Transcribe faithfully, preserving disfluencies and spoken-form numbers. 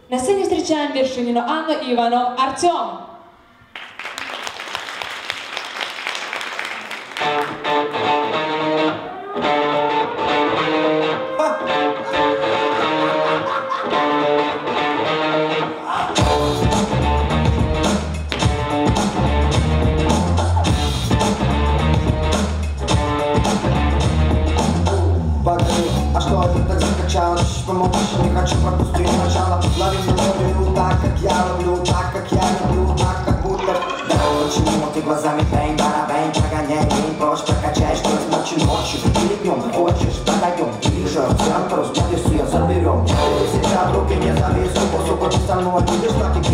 На сцене встречаем Вершинину Анну и Иванов Артем. А что это так закачалось? Помолчишь, не хочу пропустить начало. Лови меня, люблю так, как я люблю, так, как я люблю, так, как будто. Да, почему ты глазами бэнь, барабэнь, погоняй, не прочь, прокачай, что есть ночью, ночью. Или днем, хочешь, подойдем, ближе, в центр, взгляд, если я заберем. Если себя в руки не завису, по суку, ты со мной будешь, так и